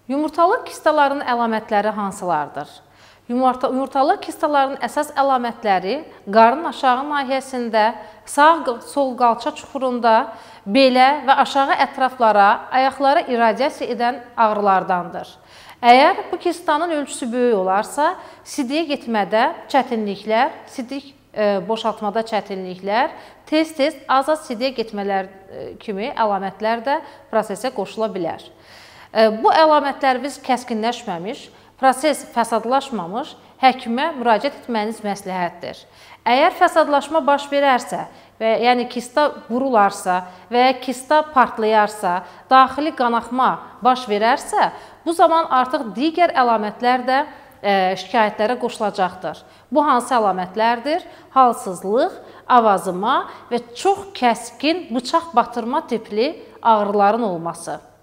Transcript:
Yumurtalıq kistaların əlamətləri hansılardır? Yumurtalıq kistaların əsas əlamətləri qarın aşağı nahiyəsində, sağ-sol qalça çuxurunda, belə və aşağı ətraflara, ayaqlara irradiasiya edən ağrılardandır. Əgər bu kistanın ölçüsü böyük olarsa, sidiyə getmədə çətinliklər, sidik boşaltmada çətinliklər, tez-tez az-az sidiyə getmələr kimi əlamətlər də prosesə qoşula bilər. Bu əlamətləriniz kəskinləşməmiş, proses fəsadlaşmamış, həkimə müraciət etməniz məsləhətdir. Əgər fəsadlaşma baş verərsə, yəni kista vurularsa və ya kista partlayarsa, daxili qanaxma baş verərsə, bu zaman artıq digər əlamətlər də şikayətlərə qoşulacaqdır. Bu hansı əlamətlərdir? Halsızlıq, avazıma və çox kəskin bıçaq batırma tipli ağrıların olması.